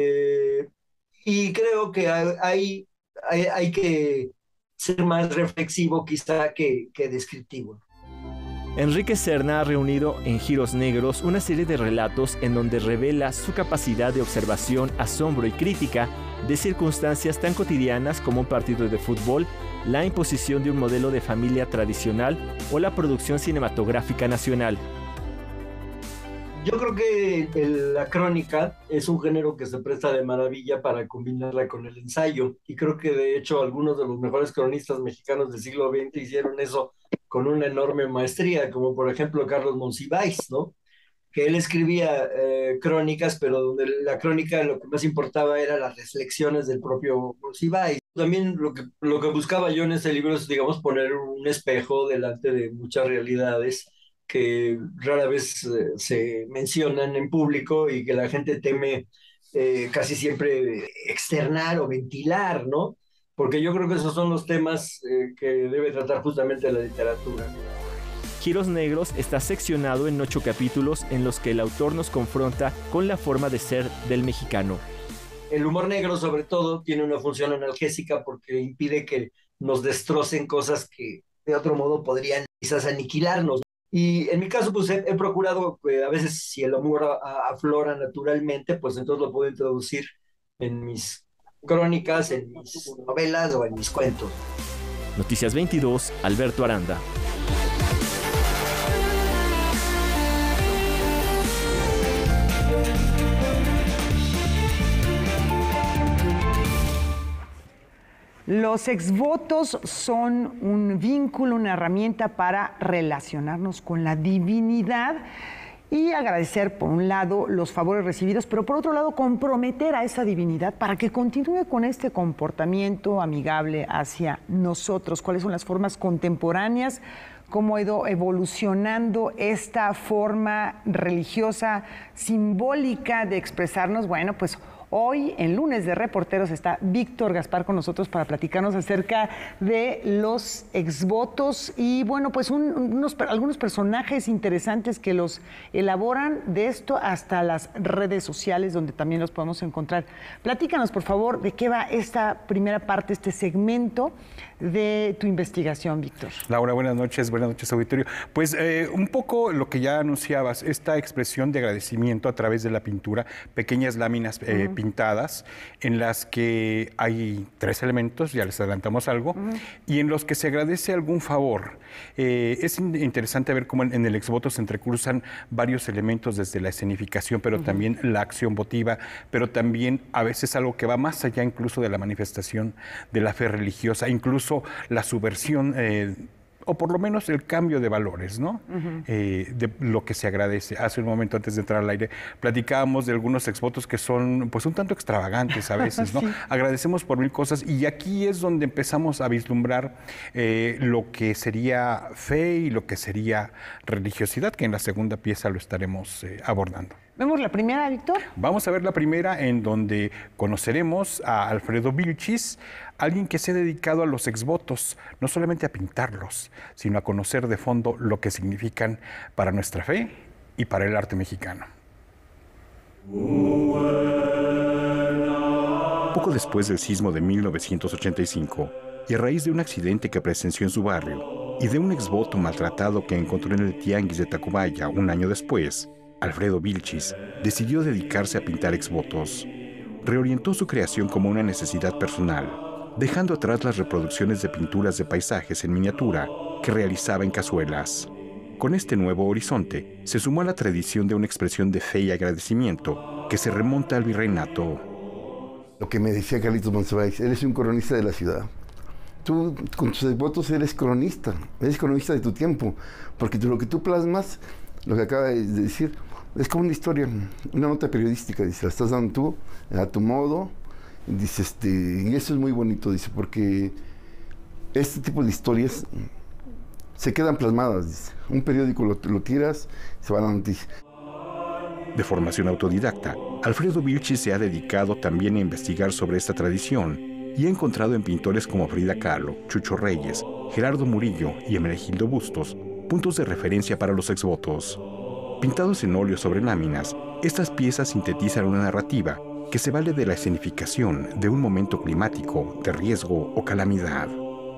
Y creo que hay que ser más reflexivo quizá que descriptivo. Enrique Serna ha reunido en Giros Negros una serie de relatos en donde revela su capacidad de observación, asombro y crítica de circunstancias tan cotidianas como un partido de fútbol, la imposición de un modelo de familia tradicional o la producción cinematográfica nacional. Yo creo que la crónica es un género que se presta de maravilla para combinarla con el ensayo, y creo que de hecho algunos de los mejores cronistas mexicanos del siglo XX hicieron eso con una enorme maestría, como por ejemplo Carlos Monsiváis, ¿no? Que él escribía crónicas, pero donde la crónica lo que más importaba era las reflexiones del propio Monsiváis. También lo que buscaba yo en este libro es, digamos, poner un espejo delante de muchas realidades que rara vez se mencionan en público y que la gente teme casi siempre externar o ventilar, ¿no? Porque yo creo que esos son los temas que debe tratar justamente la literatura. Giros Negros está seccionado en 8 capítulos en los que el autor nos confronta con la forma de ser del mexicano. El humor negro, sobre todo, tiene una función analgésica porque impide que nos destrocen cosas que de otro modo podrían quizás aniquilarnos. Y en mi caso, pues he procurado, a veces si el humor aflora naturalmente, pues entonces lo puedo introducir en mis crónicas, en mis novelas o en mis cuentos. Noticias 22, Alberto Aranda. Los exvotos son un vínculo, una herramienta para relacionarnos con la divinidad y agradecer, por un lado, los favores recibidos, pero por otro lado, comprometer a esa divinidad para que continúe con este comportamiento amigable hacia nosotros. ¿Cuáles son las formas contemporáneas cómo ha ido evolucionando esta forma religiosa, simbólica de expresarnos. Bueno, pues hoy, en Lunes de Reporteros, está Víctor Gaspar con nosotros para platicarnos acerca de los exvotos y, bueno, pues algunos personajes interesantes que los elaboran, de esto hasta las redes sociales, donde también los podemos encontrar. Platícanos, por favor, de qué va esta primera parte, este segmento de tu investigación, Víctor. Laura, buenas noches, auditorio. Pues un poco lo que ya anunciabas, esta expresión de agradecimiento a través de la pintura, pequeñas láminas pintadas, en las que hay 3 elementos, ya les adelantamos algo, y en los que se agradece algún favor. Es interesante ver cómo en el exvoto se entrecruzan varios elementos desde la escenificación, pero también la acción votiva, pero también a veces algo que va más allá incluso de la manifestación de la fe religiosa, incluso la subversión o por lo menos el cambio de valores, ¿no? De lo que se agradece. Hace un momento, antes de entrar al aire, platicábamos de algunos exvotos que son pues un tanto extravagantes a veces, ¿no? Sí. Agradecemos por 1000 cosas y aquí es donde empezamos a vislumbrar lo que sería fe y lo que sería religiosidad, que en la segunda pieza lo estaremos abordando. ¿Vemos la primera, Víctor? Vamos a ver la primera, en donde conoceremos a Alfredo Vilchis, alguien que se ha dedicado a los exvotos, no solamente a pintarlos, sino a conocer de fondo lo que significan para nuestra fe y para el arte mexicano. Poco después del sismo de 1985, y a raíz de un accidente que presenció en su barrio y de un exvoto maltratado que encontró en el tianguis de Tacubaya un año después, Alfredo Vilchis decidió dedicarse a pintar exvotos. Reorientó su creación como una necesidad personal, dejando atrás las reproducciones de pinturas de paisajes en miniatura que realizaba en cazuelas. Con este nuevo horizonte, se sumó a la tradición de una expresión de fe y agradecimiento que se remonta al virreinato. Lo que me decía Carlitos Monsiváis, eres un cronista de la ciudad. Tú, con tus exvotos, eres cronista de tu tiempo, porque lo que tú plasmas, lo que acaba de decir, es como una historia, una nota periodística, dice, la estás dando tú, a tu modo, dice, y eso es muy bonito, dice, porque este tipo de historias se quedan plasmadas, dice. Un periódico lo tiras, se va a la noticia. De formación autodidacta, Alfredo Vilchis se ha dedicado también a investigar sobre esta tradición y ha encontrado en pintores como Frida Kahlo, Chucho Reyes, Gerardo Murillo y Hermenegildo Bustos puntos de referencia para los exvotos. Pintados en óleo sobre láminas, estas piezas sintetizan una narrativa que se vale de la escenificación de un momento climático, de riesgo o calamidad.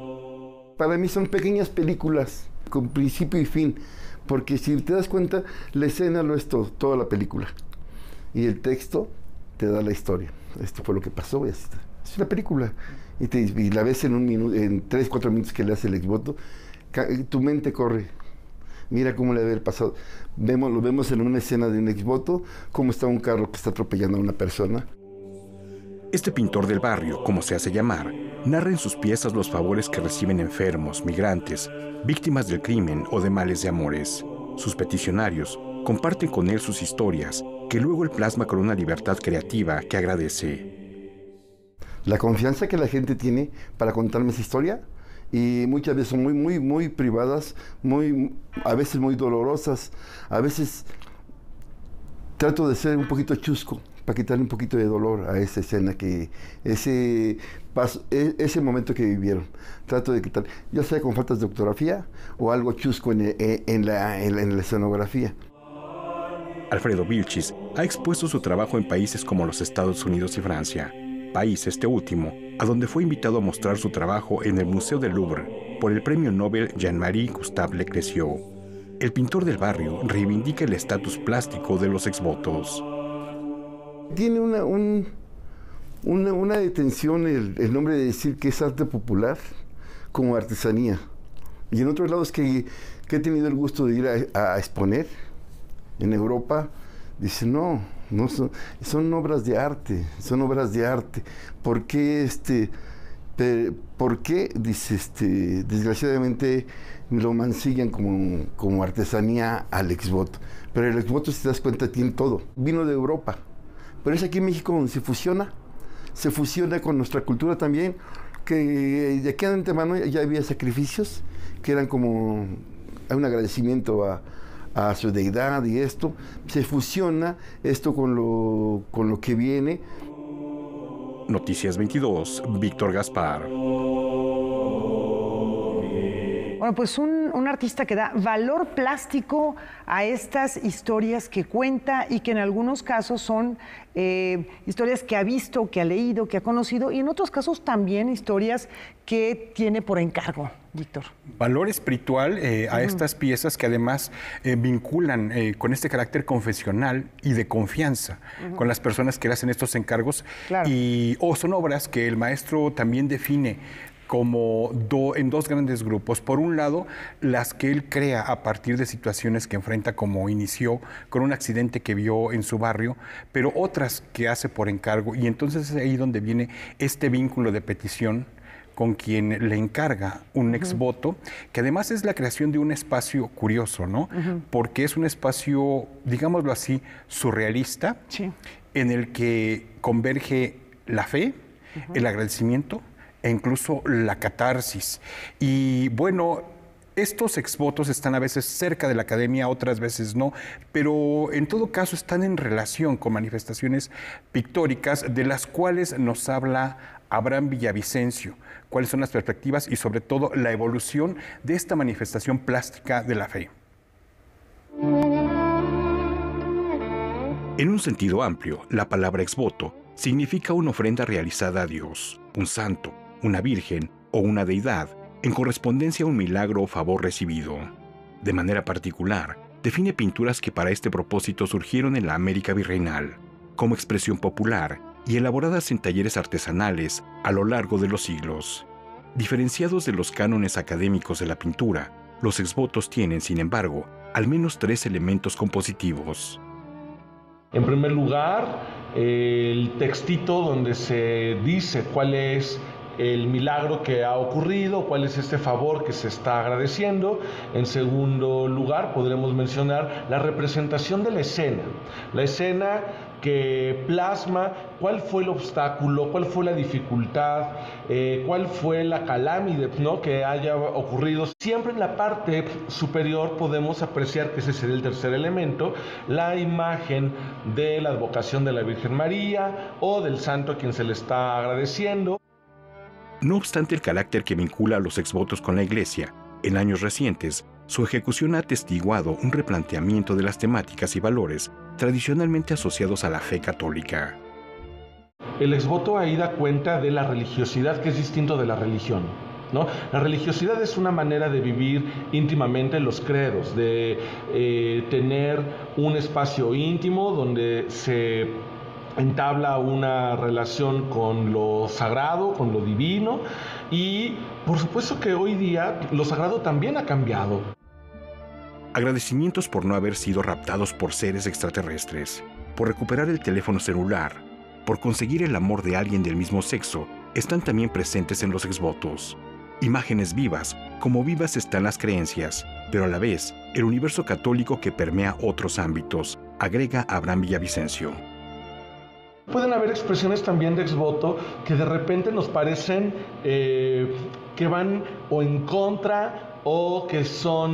Para mí son pequeñas películas con principio y fin, porque si te das cuenta, la escena lo es todo, toda la película. Y el texto te da la historia. Esto fue lo que pasó, es una película. Y la ves en un minuto, en 3, 4 minutos que le hace el exvoto, tu mente corre. Mira cómo le debe haber pasado. Lo vemos en una escena de un exvoto, cómo está un carro que está atropellando a una persona. Este pintor del barrio, como se hace llamar, narra en sus piezas los favores que reciben enfermos, migrantes, víctimas del crimen o de males de amores. Sus peticionarios comparten con él sus historias, que luego él plasma con una libertad creativa que agradece. La confianza que la gente tiene para contarme esa historia, y muchas veces son muy privadas, a veces muy dolorosas, a veces trato de ser un poquito chusco para quitarle un poquito de dolor a esa escena, ese momento que vivieron. Trato de quitar, ya sea con faltas de ortografía o algo chusco en la escenografía. Alfredo Vilchis ha expuesto su trabajo en países como los Estados Unidos y Francia, país este último a donde fue invitado a mostrar su trabajo en el Museo del Louvre por el premio Nobel Jean-Marie Gustave Leclerc. El pintor del barrio reivindica el estatus plástico de los exvotos. Tiene una detención el nombre de decir que es arte popular como artesanía. Y en otros lados que he tenido el gusto de ir a exponer, en Europa, dicen no son obras de arte, son obras de arte. ¿Por qué dice, desgraciadamente lo mancillan como artesanía al exvoto? Pero el exvoto, si te das cuenta, tiene todo. Vino de Europa, pero es aquí en México donde se fusiona con nuestra cultura también, que de aquí de antemano ya había sacrificios que eran como hay un agradecimiento a su deidad y esto, se fusiona esto con lo que viene. Noticias 22, Víctor Gaspar. Bueno, pues un artista que da valor plástico a estas historias que cuenta y que en algunos casos son historias que ha visto, que ha leído, que ha conocido, y en otros casos también historias que tiene por encargo, Víctor. Valor espiritual a estas piezas que además vinculan con este carácter confesional y de confianza con las personas que le hacen estos encargos. Claro. O son obras que el maestro también define como en dos grandes grupos. Por un lado, las que él crea a partir de situaciones que enfrenta, como inició con un accidente que vio en su barrio, pero otras que hace por encargo. Y entonces es ahí donde viene este vínculo de petición con quien le encarga un exvoto, que además es la creación de un espacio curioso, ¿no? Porque es un espacio, digámoslo así, surrealista, en el que converge la fe, el agradecimiento, e incluso la catarsis. Y bueno, estos exvotos están a veces cerca de la academia, otras veces no, pero en todo caso están en relación con manifestaciones pictóricas de las cuales nos habla Abraham Villavicencio, cuáles son las perspectivas y sobre todo la evolución de esta manifestación plástica de la fe. En un sentido amplio, la palabra exvoto significa una ofrenda realizada a Dios, un santo, una virgen o una deidad, en correspondencia a un milagro o favor recibido. De manera particular, define pinturas que para este propósito surgieron en la América virreinal, como expresión popular y elaboradas en talleres artesanales a lo largo de los siglos. Diferenciados de los cánones académicos de la pintura, los exvotos tienen, sin embargo, al menos 3 elementos compositivos. En primer lugar, el textito donde se dice cuál es el milagro que ha ocurrido, cuál es este favor que se está agradeciendo. En segundo lugar, podremos mencionar la representación de la escena que plasma cuál fue el obstáculo, cuál fue la dificultad, cuál fue la calámide, ¿no?, que haya ocurrido. Siempre en la parte superior podemos apreciar, que ese sería el tercer elemento, la imagen de la advocación de la Virgen María o del santo a quien se le está agradeciendo. No obstante el carácter que vincula a los exvotos con la Iglesia, en años recientes, su ejecución ha atestiguado un replanteamiento de las temáticas y valores tradicionalmente asociados a la fe católica. El exvoto ahí da cuenta de la religiosidad, que es distinto de la religión, ¿no? La religiosidad es una manera de vivir íntimamente los credos, de tener un espacio íntimo donde se entabla una relación con lo sagrado, con lo divino, y por supuesto que hoy día lo sagrado también ha cambiado. Agradecimientos por no haber sido raptados por seres extraterrestres, por recuperar el teléfono celular, por conseguir el amor de alguien del mismo sexo, están también presentes en los exvotos. Imágenes vivas, como vivas están las creencias, pero a la vez el universo católico que permea otros ámbitos, agrega Abraham Villavicencio. Pueden haber expresiones también de exvoto que de repente nos parecen que van o en contra o que son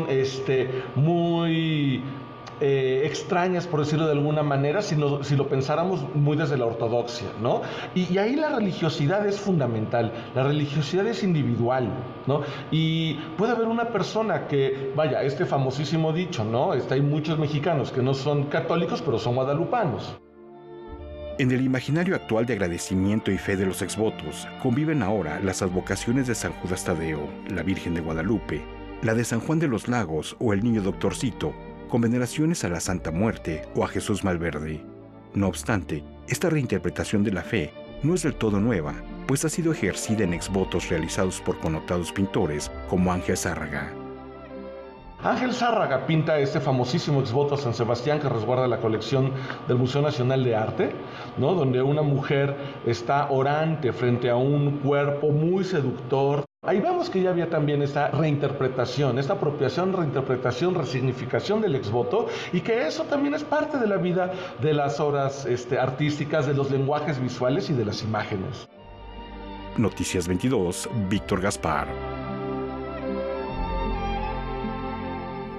muy extrañas, por decirlo de alguna manera, si lo pensáramos muy desde la ortodoxia, ¿no? Y ahí la religiosidad es fundamental, la religiosidad es individual, ¿no? Y puede haber una persona que, vaya, este famosísimo dicho, ¿no? Hay muchos mexicanos que no son católicos, pero son guadalupanos. En el imaginario actual de agradecimiento y fe de los exvotos, conviven ahora las advocaciones de San Judas Tadeo, la Virgen de Guadalupe, la de San Juan de los Lagos o el Niño Doctorcito, con veneraciones a la Santa Muerte o a Jesús Malverde. No obstante, esta reinterpretación de la fe no es del todo nueva, pues ha sido ejercida en exvotos realizados por connotados pintores como Ángel Zárraga. Ángel Zárraga pinta este famosísimo exvoto a San Sebastián que resguarda la colección del Museo Nacional de Arte, ¿no?, donde una mujer está orante frente a un cuerpo muy seductor. Ahí vemos que ya había también esta reinterpretación, esta apropiación, reinterpretación, resignificación del exvoto, y que eso también es parte de la vida de las obras artísticas, de los lenguajes visuales y de las imágenes. Noticias 22, Víctor Gaspar.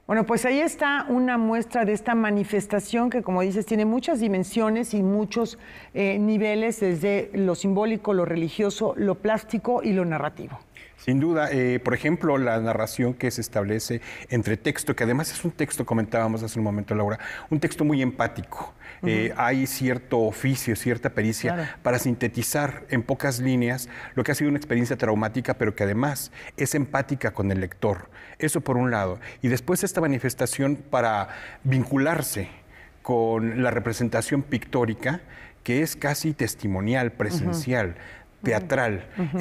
Bueno, pues ahí está una muestra de esta manifestación que, como dices, tiene muchas dimensiones y muchos niveles, desde lo simbólico, lo religioso, lo plástico y lo narrativo. Sin duda, por ejemplo, la narración que se establece entre texto, que además es un texto, comentábamos hace un momento, Laura, un texto muy empático. Hay cierto oficio, cierta pericia para sintetizar en pocas líneas lo que ha sido una experiencia traumática, pero que además es empática con el lector. Eso por un lado. Y después esta manifestación para vincularse con la representación pictórica, que es casi testimonial, presencial, teatral.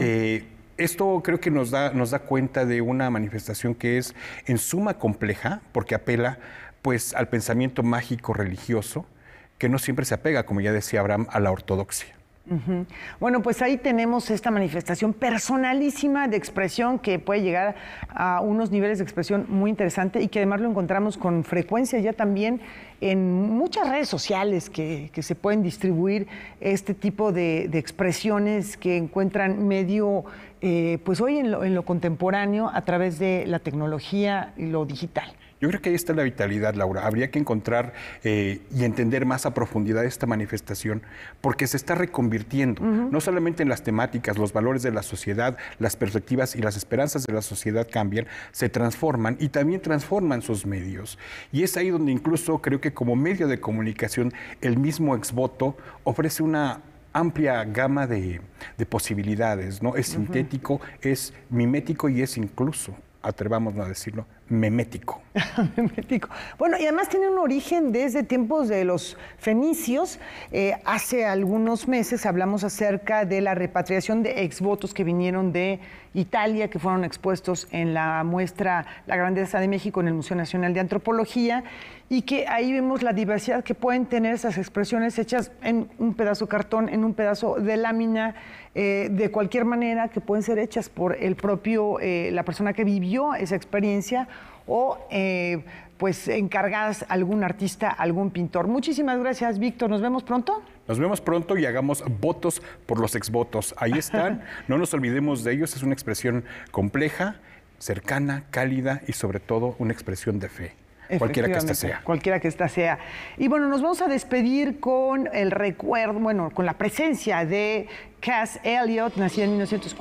Esto creo que nos da cuenta de una manifestación que es en suma compleja, porque apela pues al pensamiento mágico religioso, que no siempre se apega, como ya decía Abraham, a la ortodoxia. Bueno, pues ahí tenemos esta manifestación personalísima de expresión que puede llegar a unos niveles de expresión muy interesante y que además lo encontramos con frecuencia ya también en muchas redes sociales que se pueden distribuir este tipo de expresiones que encuentran medio, pues hoy en lo contemporáneo a través de la tecnología y lo digital. Yo creo que ahí está la vitalidad, Laura. Habría que encontrar y entender más a profundidad esta manifestación, porque se está reconvirtiendo, no solamente en las temáticas, los valores de la sociedad, las perspectivas y las esperanzas de la sociedad cambian, se transforman y también transforman sus medios. Y es ahí donde incluso creo que como medio de comunicación el mismo exvoto ofrece una amplia gama de posibilidades, ¿no? Es sintético, es mimético y es incluso, atrevámonos a decirlo, memético. Memético. Bueno, y además tiene un origen desde tiempos de los fenicios. Hace algunos meses hablamos acerca de la repatriación de exvotos que vinieron de Italia, que fueron expuestos en la muestra La Grandeza de México en el Museo Nacional de Antropología, y que ahí vemos la diversidad que pueden tener esas expresiones hechas en un pedazo de cartón, en un pedazo de lámina, de cualquier manera, que pueden ser hechas por el propio, la persona que vivió esa experiencia, o pues encargadas algún artista, algún pintor. Muchísimas gracias, Víctor. ¿Nos vemos pronto? Nos vemos pronto y hagamos votos por los exvotos. Ahí están, no nos olvidemos de ellos. Es una expresión compleja, cercana, cálida y sobre todo una expresión de fe. Cualquiera que ésta sea. Cualquiera que ésta sea. Y bueno, nos vamos a despedir con el recuerdo, bueno, con la presencia de Cass Elliot, nacida en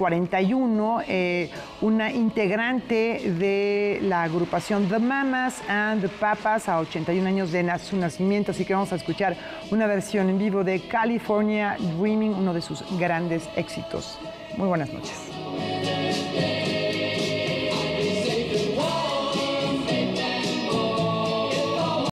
1941, una integrante de la agrupación The Mamas and the Papas, a 81 años de su nacimiento. Así que vamos a escuchar una versión en vivo de California Dreaming, uno de sus grandes éxitos. Muy buenas noches.